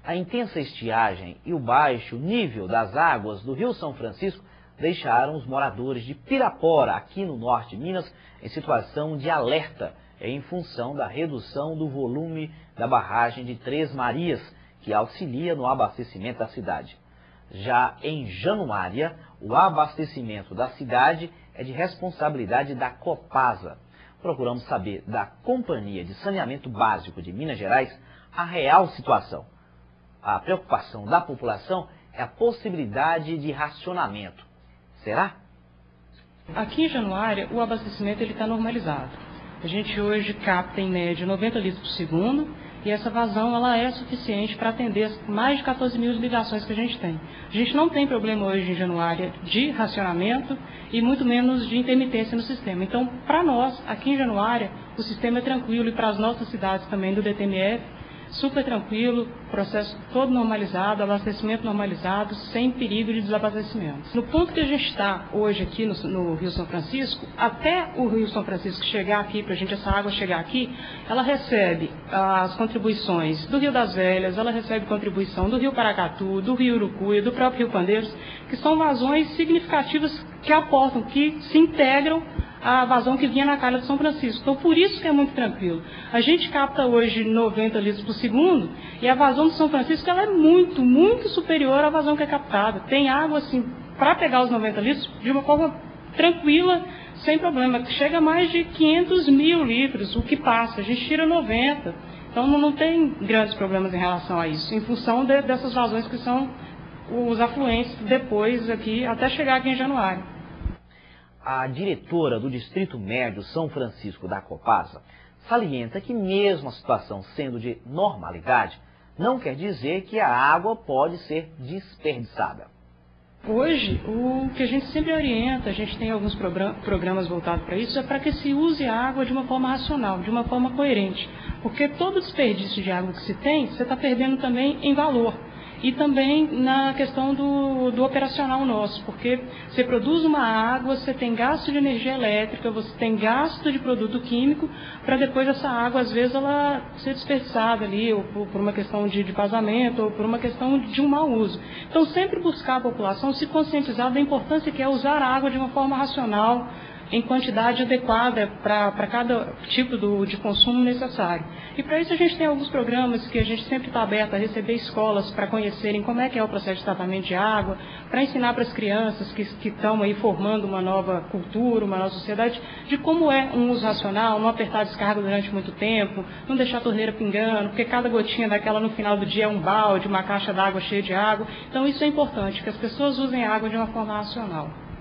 A intensa estiagem e o baixo nível das águas do Rio São Francisco deixaram os moradores de Pirapora, aqui no norte de Minas, em situação de alerta, em função da redução do volume da barragem de Três Marias, que auxilia no abastecimento da cidade. Já em Januária, o abastecimento da cidade é de responsabilidade da Copasa. Procuramos saber da Companhia de Saneamento Básico de Minas Gerais a real situação. A preocupação da população é a possibilidade de racionamento. Será? Aqui em Januária, o abastecimento está normalizado. A gente hoje capta em média 90 litros por segundo e essa vazão ela é suficiente para atender as mais de 14 mil ligações que a gente tem. A gente não tem problema hoje em Januária de racionamento e muito menos de intermitência no sistema. Então, para nós, aqui em Januária, o sistema é tranquilo e para as nossas cidades também do DTMF, super tranquilo, processo todo normalizado, abastecimento normalizado, sem perigo de desabastecimento. No ponto que a gente está hoje aqui no Rio São Francisco, até o Rio São Francisco chegar aqui, para a gente essa água chegar aqui, ela recebe as contribuições do Rio das Velhas, ela recebe contribuição do Rio Paracatu, do Rio Urucuia, do próprio Rio Pandeiros, que são vazões significativas que aportam, que se integram a vazão que vinha na calha de São Francisco. Então, por isso que é muito tranquilo. A gente capta hoje 90 litros por segundo e a vazão de São Francisco ela é muito, muito superior à vazão que é captada. Tem água, assim, para pegar os 90 litros de uma forma tranquila, sem problema. Chega a mais de 500 mil litros, o que passa. A gente tira 90. Então, não tem grandes problemas em relação a isso, em função dessas vazões que são os afluentes depois aqui, até chegar aqui em Januária. A diretora do Distrito Médio São Francisco da Copasa salienta que mesmo a situação sendo de normalidade, não quer dizer que a água pode ser desperdiçada. Hoje, o que a gente sempre orienta, a gente tem alguns programas voltados para isso, é para que se use a água de uma forma racional, de uma forma coerente. Porque todo desperdício de água que se tem, você está perdendo também em valor. E também na questão do operacional nosso, porque você produz uma água, você tem gasto de energia elétrica, você tem gasto de produto químico, para depois essa água, às vezes, ela ser desperdiçada ali, ou por uma questão de vazamento, ou por uma questão de um mau uso. Então, sempre buscar a população se conscientizar da importância que é usar a água de uma forma racional, em quantidade adequada para cada tipo de consumo necessário. E para isso a gente tem alguns programas que a gente sempre está aberto a receber escolas para conhecerem como é que é o processo de tratamento de água, para ensinar para as crianças que estão aí formando uma nova cultura, uma nova sociedade, de como é um uso racional, não apertar a descarga durante muito tempo, não deixar a torneira pingando, porque cada gotinha daquela no final do dia é um balde, uma caixa d'água cheia de água. Então isso é importante, que as pessoas usem a água de uma forma racional.